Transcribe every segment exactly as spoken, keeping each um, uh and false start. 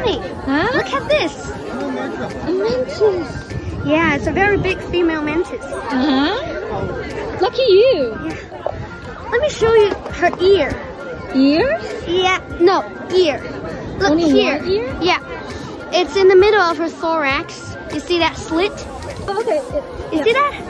Mommy, Huh? look at this. A mantis. Yeah, it's a very big female mantis. Uh-huh. Lucky you. Yeah. Let me show you her ear. Ears? Yeah, no, ear. Look Only here. one ear? Yeah. It's in the middle of her thorax. You see that slit? Okay. You yeah. see that?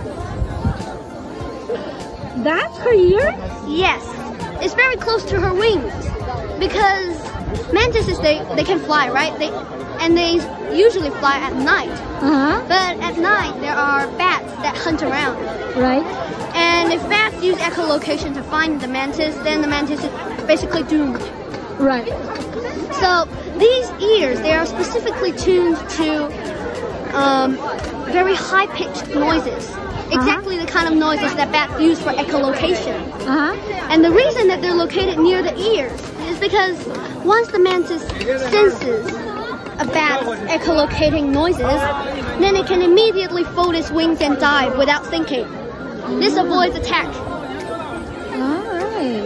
That's her ear? Yes. It's very close to her wings. Because mantises, they, they can fly, right? They And they usually fly at night. Uh-huh. But at night, there are bats that hunt around. Right. And if bats use echolocation to find the mantis, then the mantis is basically doomed. Right. So these ears, they are specifically tuned to um, very high-pitched noises. Exactly uh-huh. the kind of noises that bats use for echolocation. Uh-huh. And the reason that they're located near the ears is because once the mantis senses a bat's echolocating noises, then it can immediately fold its wings and dive without thinking. This avoids attack. Alright.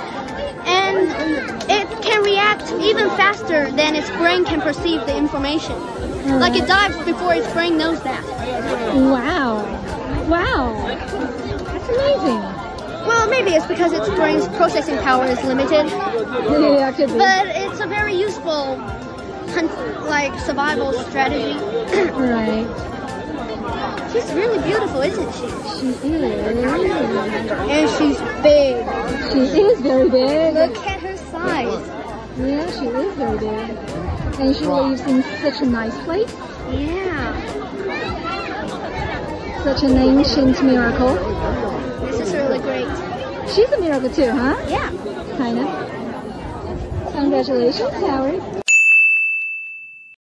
And it can react even faster than its brain can perceive the information. Right. Like it dives before its brain knows that. Wow. Wow. That's amazing. Well, maybe it's because its brain's processing power is limited. Yeah, could be. But it's a very useful hunt, like survival strategy. Right. She's really beautiful, isn't she? She is. And she's big. She is very big. Look at her size. Yeah, she is very big. And she lives in such a nice place. Yeah. Such an ancient miracle. This is really great. She's a miracle too, huh? Yeah. Kind of. Congratulations, Howard.